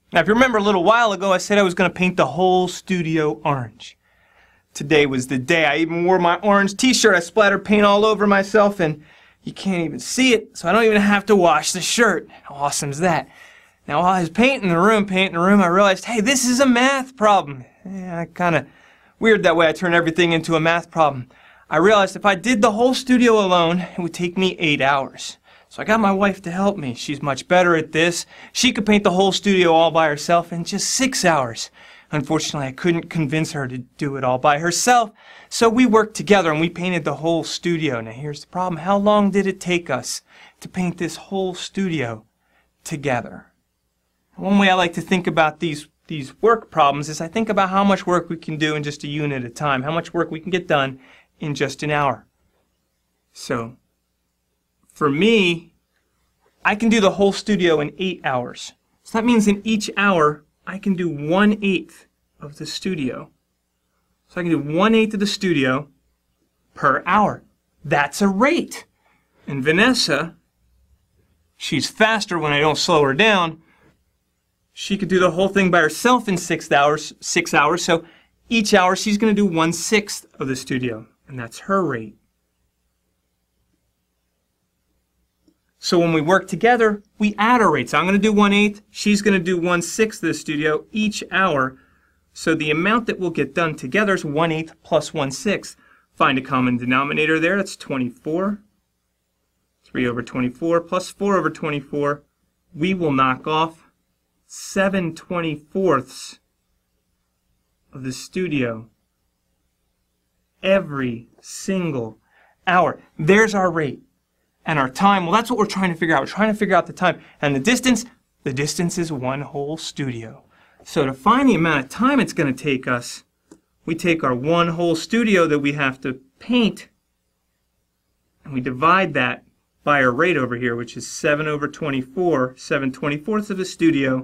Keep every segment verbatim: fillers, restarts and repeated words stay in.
Now, if you remember a little while ago, I said I was going to paint the whole studio orange. Today was the day. I even wore my orange t-shirt. I splattered paint all over myself, and you can't even see it, so I don't even have to wash the shirt. How awesome is that? Now, while I was painting the room, painting the room, I realized, hey, this is a math problem. Yeah, kind of weird that way. I turn everything into a math problem. I realized if I did the whole studio alone, it would take me eight hours. So I got my wife to help me. She's much better at this. She could paint the whole studio all by herself in just six hours. Unfortunately, I couldn't convince her to do it all by herself. So we worked together and we painted the whole studio. Now here's the problem. How long did it take us to paint this whole studio together? One way I like to think about these, these work problems is I think about how much work we can do in just a unit at a time. How much work we can get done in just an hour. So, for me, I can do the whole studio in eight hours. So that means in each hour, I can do one-eighth of the studio. So I can do one-eighth of the studio per hour. That's a rate. And Vanessa, she's faster when I don't slow her down. She could do the whole thing by herself in six hours, six hours. So each hour, she's going to do one-sixth of the studio. And that's her rate. So when we work together, we add our rates. I'm going to do one-eighth. She's going to do one-sixth of the studio each hour. So the amount that we'll get done together is one-eighth plus one-sixth. Find a common denominator there. That's twenty-four. three over twenty-four plus four over twenty-four. We will knock off seven twenty-fourths of the studio every single hour. There's our rate. And our time, well, that's what we're trying to figure out. We're trying to figure out the time. And the distance, the distance is one whole studio. So to find the amount of time it's going to take us, we take our one whole studio that we have to paint, and we divide that by our rate over here, which is seven over twenty-four, seven twenty-fourths of a studio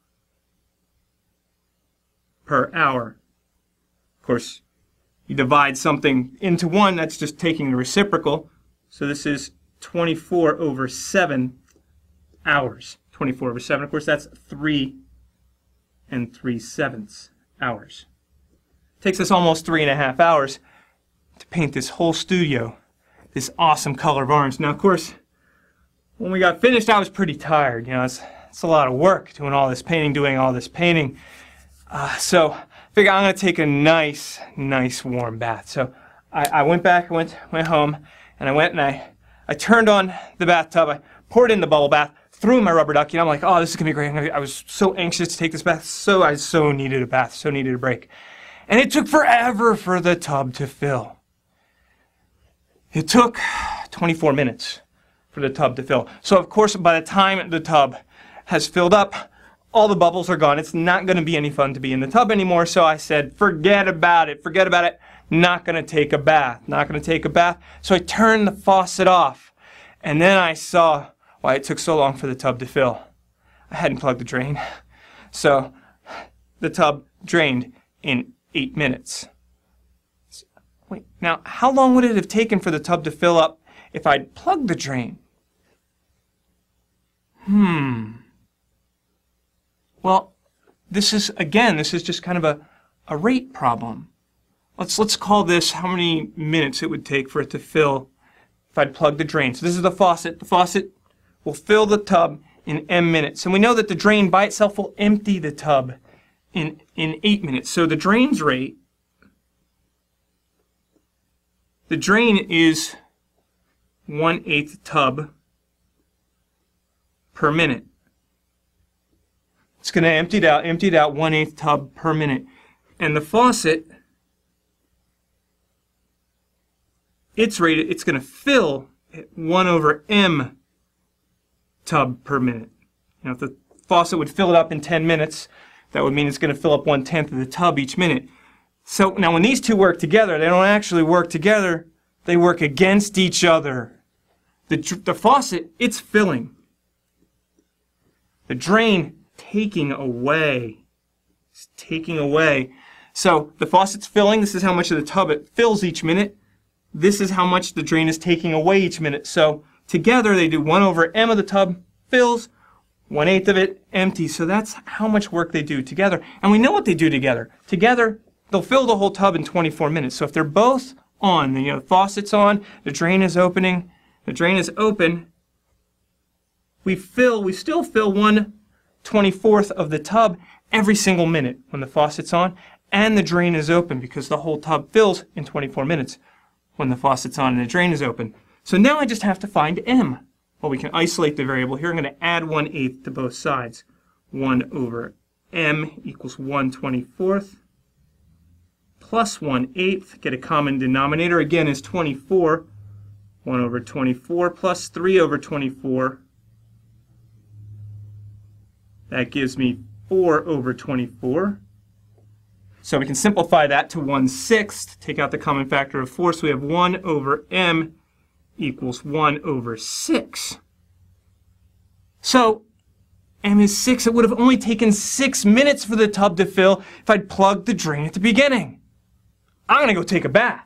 per hour. Of course, you divide something into one, that's just taking the reciprocal. So this is twenty-four over seven hours. twenty-four over seven, of course, that's three and three sevenths hours. It takes us almost three and a half hours to paint this whole studio, this awesome color of orange. Now, of course, when we got finished, I was pretty tired. You know, it's, it's a lot of work doing all this painting, doing all this painting. Uh, so I figured I'm going to take a nice, nice warm bath. So I, I went back, I went, went home, and I went and I, I turned on the bathtub, I poured in the bubble bath, threw in my rubber ducky, and I'm like, oh, this is going to be great. Gonna, I was so anxious to take this bath, so I so needed a bath, so needed a break. And it took forever for the tub to fill. It took twenty-four minutes for the tub to fill. So, of course, by the time the tub has filled up, all the bubbles are gone. It's not going to be any fun to be in the tub anymore, so I said, forget about it, forget about it. Not going to take a bath, not going to take a bath. So I turned the faucet off, and then I saw why it took so long for the tub to fill. I hadn't plugged the drain. So the tub drained in eight minutes. Wait, now how long would it have taken for the tub to fill up if I'd plugged the drain? Hmm. Well, this is, again, this is just kind of a, a rate problem. Let's, let's call this how many minutes it would take for it to fill if I'd plugged the drain. So this is the faucet. The faucet will fill the tub in m minutes. And we know that the drain by itself will empty the tub in, in eight minutes. So the drain's rate, the drain is one-eighth tub per minute. It's going to empty it out, empty it out one-eighth tub per minute. And the faucet, its rate, it's going to fill at one over m tub per minute. You know, if the faucet would fill it up in ten minutes, that would mean it's going to fill up one-tenth of the tub each minute. So now when these two work together, they don't actually work together, they work against each other. The, the faucet, it's filling. The drain, taking away. It's taking away. So the faucet's filling. This is how much of the tub it fills each minute. This is how much the drain is taking away each minute. So together they do one over m of the tub fills, one eighth of it empty. So that's how much work they do together. And we know what they do together. Together, they'll fill the whole tub in twenty-four minutes. So if they're both on, you know, the faucet's on, the drain is opening, the drain is open, we fill, we still fill one twenty-fourth of the tub every single minute when the faucet's on and the drain is open, because the whole tub fills in twenty-four minutes when the faucet's on and the drain is open. So now I just have to find M. Well, we can isolate the variable here. I'm going to add one eighth to both sides. one over M equals one twenty-fourth plus one eighth. Get a common denominator. Again, is twenty-four. one over twenty-four plus three over twenty-four. That gives me four over twenty-four. So we can simplify that to one sixth. Take out the common factor of four. So we have one over M equals one over six. So M is six. It would have only taken six minutes for the tub to fill if I'd plugged the drain at the beginning. I'm going to go take a bath.